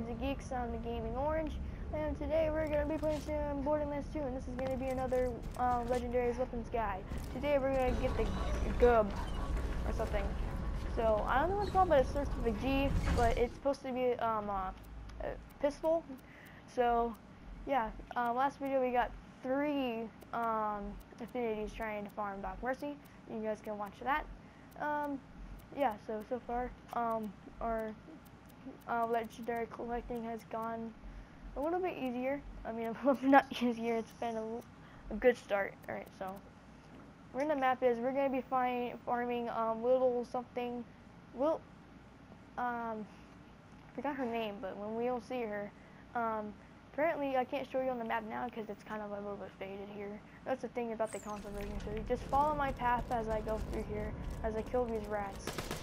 Games and Geeks. I'm the Gaming Orange, and today we're going to be playing some Borderlands 2, and this is going to be another Legendary's Weapons Guide. Today we're going to get the GUB, or something. So, I don't know what it's called, but it starts with a G, but it's supposed to be a pistol. So, yeah, last video we got 3 affinities trying to farm Doc Mercy. You guys can watch that. Yeah, so far, our legendary collecting has gone a little bit easier. I mean, not easier, it's been a good start. Alright, so we're in the map is we're going to be farming little something, forgot her name, but when we'll see her, apparently I can't show you on the map now because it's kind of a little bit faded here. That's the thing about the console version, so you just follow my path as I go through here, as I kill these rats.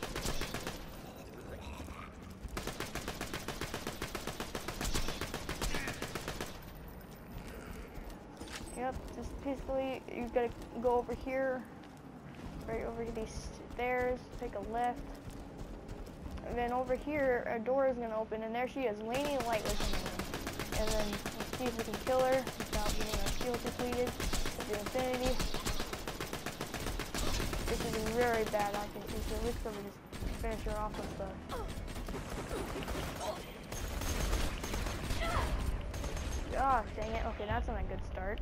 Yep, just peacefully, you gotta go over here, right over these stairs, take a left, and then over here, a door is gonna open, and there she is, Laney Lightless in the room. And then let's see if we can kill her without getting our shield depleted with the infinity. This is very bad, I can see, so at least we just finish her off with the... Gosh, dang it. Okay, that's not a good start.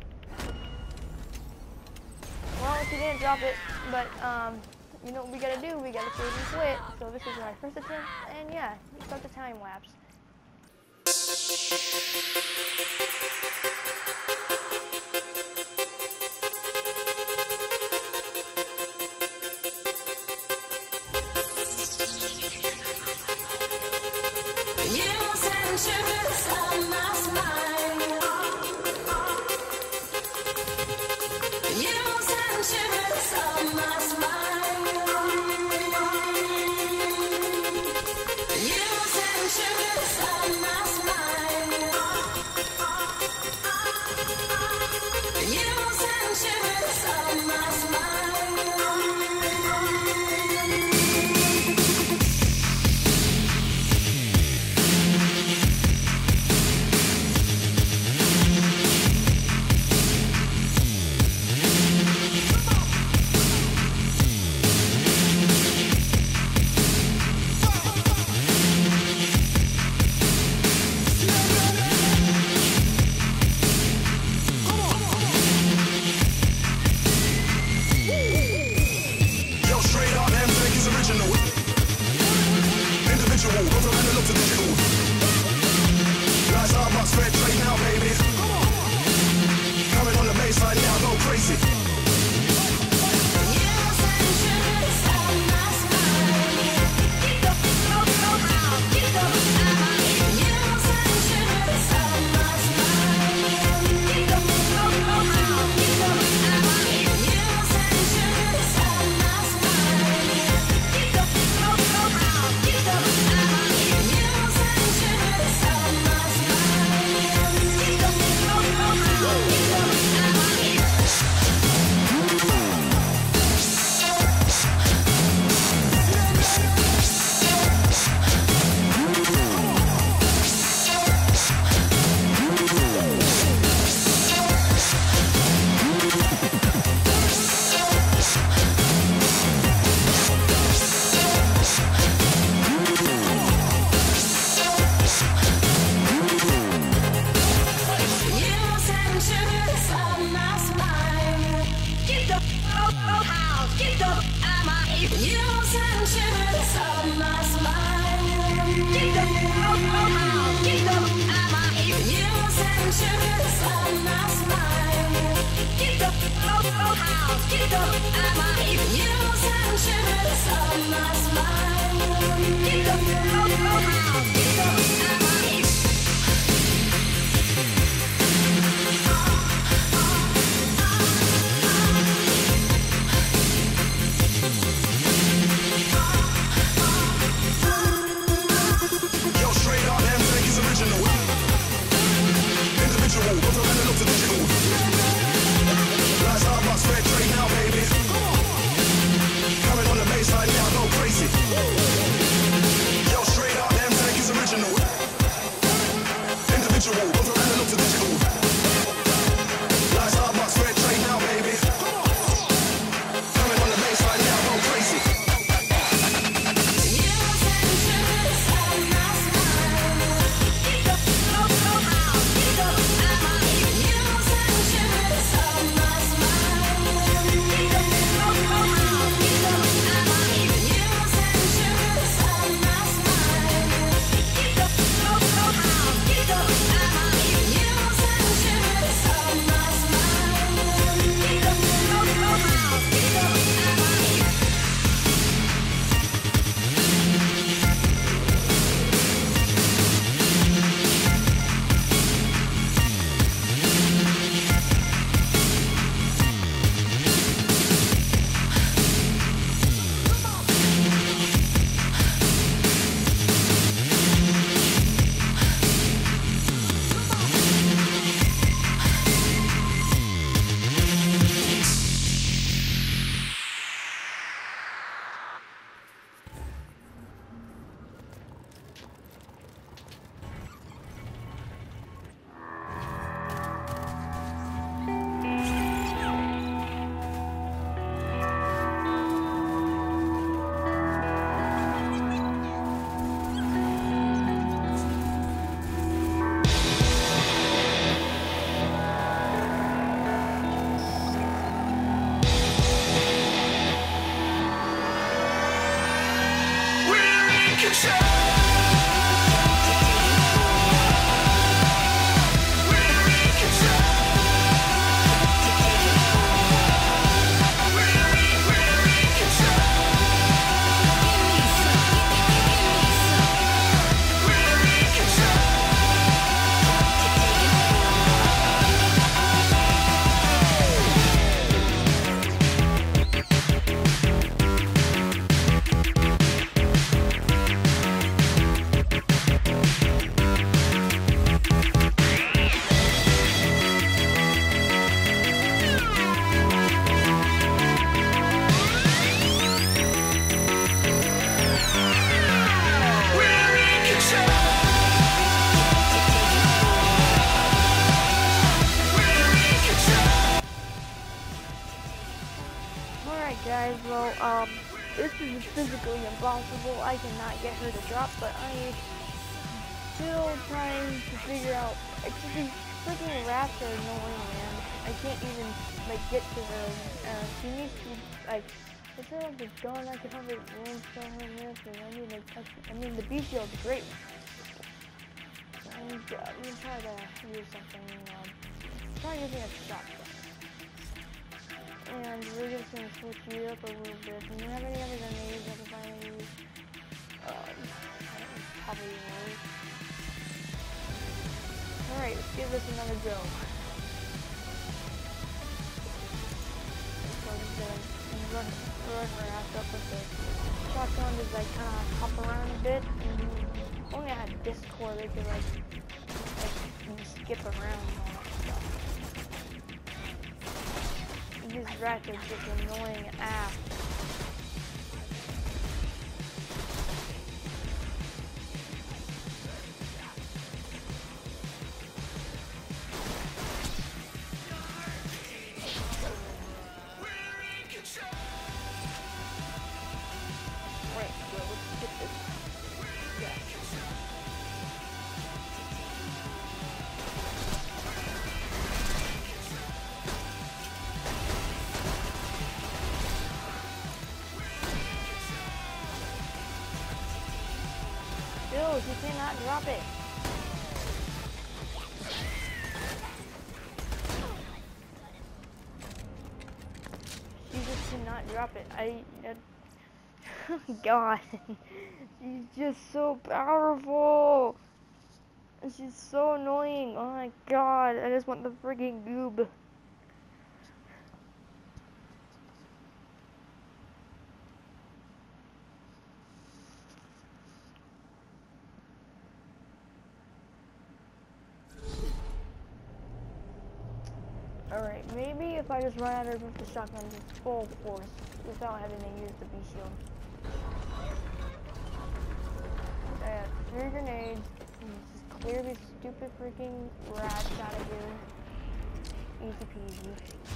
Well, she didn't drop it, but, you know what we gotta do? We gotta save and quit. So this is my first attempt, and yeah, start the time lapse. Yo, straight individual, both are analog to digital. Like Starbucks, red train now, baby. Coming on the baseline, yeah, I go crazy. Guys, well, this is physically impossible. I cannot get her to drop, but I am still trying to figure out. These freaking rats are annoying, man. I can't even, like, get to her. She needs to, like, instead of the gun, I can have it rainstorm her with, and I mean, the bee shield's great. I'm gonna try to use something, try using a shotgun. And we're just going to switch it up a little bit. Do you have any other grenades I can finally use? Probably those. Alright, let's give this another go. So I'm just going to run her ass up with the shotgun as I kind of hop around a bit. And if only I had Discord, I could like skip around and all that stuff. These rats are just annoying ass. Right, well, let's get this. Yeah. Dude, you cannot drop it. She just cannot drop it. God, she's just so powerful. She's so annoying. Oh my God, I just want the friggin' goob. Alright, maybe if I just run at her with the shotgun full force without having to use the bee shield. I have 3 grenades. Just clear these stupid freaking rats out of here. Easy peasy.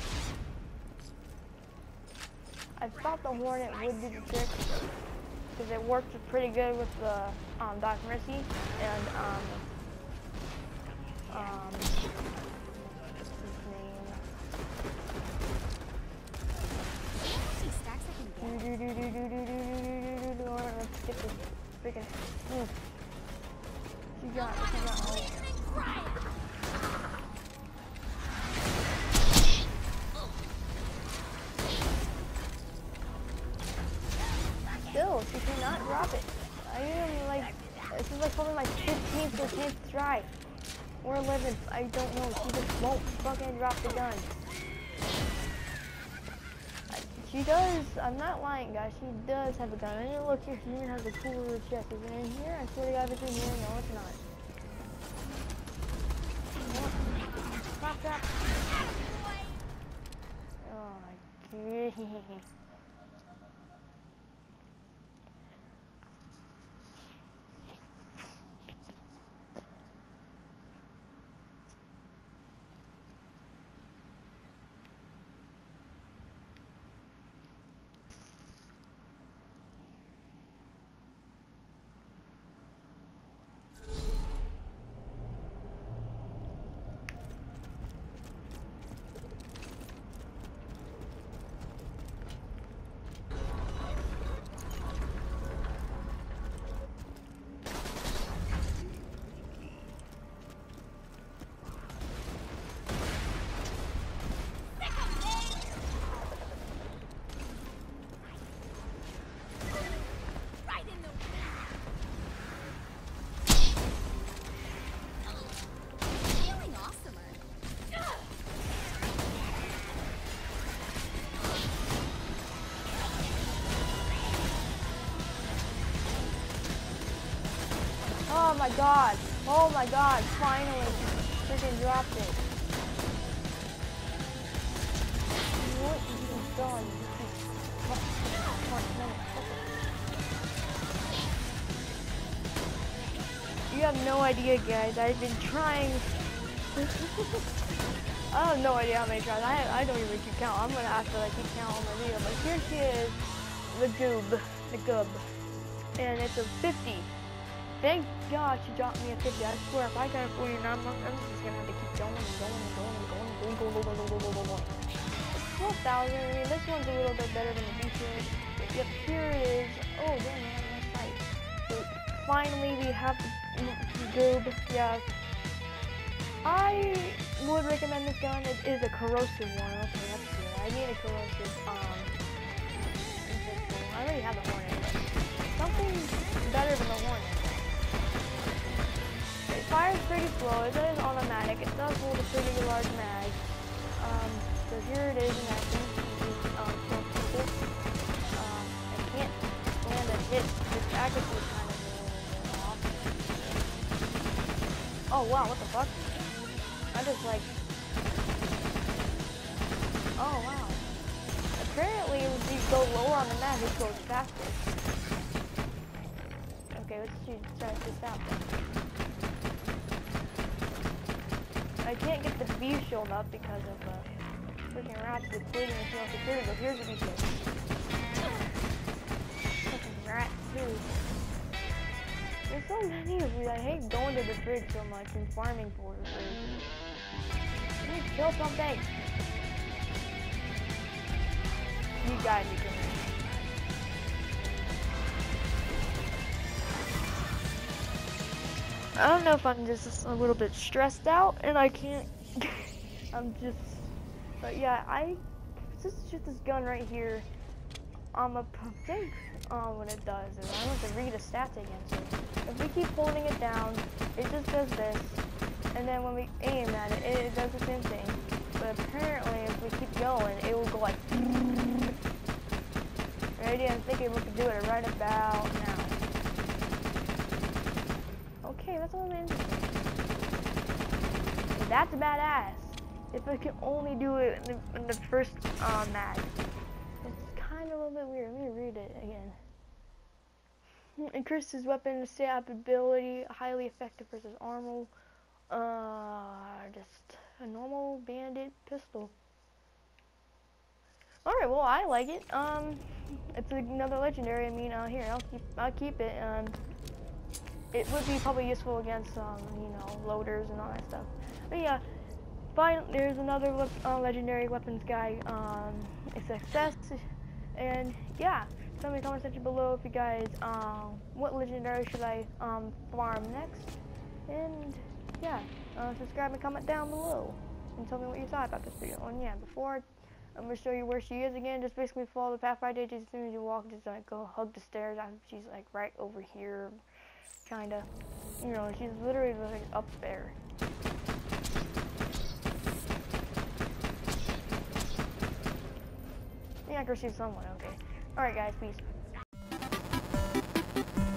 I thought the Hornet would do the trick because it worked pretty good with the Doc Mercy and what's his name? Let's get this freaking. She got. Still, she cannot drop it. I am like, this is like probably my 15th or 10th try. Or 11th, I don't know. She just won't fucking drop the gun. She does, I'm not lying guys, she does have a gun. And look here, she even has a cool little chest. Is it in here? I swear to God if it's in here. No, it's not. Stop, stop. Oh my god. Oh my god. Oh my god. Finally. Freaking dropped it. What is he done? You have no idea, guys. I've been trying. I have no idea how many tries. I don't even keep count. I'm gonna have to like keep count on my video. But here she is, the goob. And it's a 50. Thank God she dropped me a 50. I swear, if I got a 49, I'm just gonna have to keep going. 12,000. I mean, this one's a little bit better than the beach. Yep, here it is. Oh, damn, we have a nice fight. So finally, we have the goob. Yeah. I would recommend this gun. It is a corrosive one. Okay, that's good. I need a corrosive. I already have the Hornet, but something better than the Hornet. It fires pretty slow. It is automatic. It does hold a pretty large mag. So here it is in action. I can't land a hit. This accuracy is kind of off. Oh wow, what the fuck? I just like. Oh wow. Apparently, if you go lower on the map, it goes faster. Okay, let's try this out. I can't get the view shield up because of freaking rats depleting the shield security, but here's the view shield. Fucking rats too. There's so many of these. I hate going to the fridge so much and farming for the fridge. I need to kill something. You guys are killing me. I don't know if I'm just a little bit stressed out and I can't. But yeah, I just shoot this gun right here. I think what it does is I want to read the stats against it. If we keep holding it down, it just does this, and then when we aim at it, it does the same thing. But apparently, if we keep going, it will go like. Ready? I'm thinking we could do it right about now. Okay, that's a little interesting. That's badass. If I can only do it in the first mag. It's kind of a little bit weird. Let me read it again. Increases weapon stab ability, highly effective versus armor. Just a normal bandit pistol. Alright, well, I like it. It's another legendary. I mean, here, I'll keep it. It would be probably useful against, you know, loaders and all that stuff. But yeah, there's another legendary weapons guy. A success. And yeah, tell me in the comment section below if you guys, what legendary should I, farm next? And yeah, subscribe and comment down below and tell me what you thought about this video. And yeah, before I'm gonna show you where she is again. Just basically follow the path I did. Just as soon as you walk, just like go hug the stairs. She's like right over here, kinda. You know, she's literally like up there. Yeah, I can see someone. Okay. All right, guys. Peace.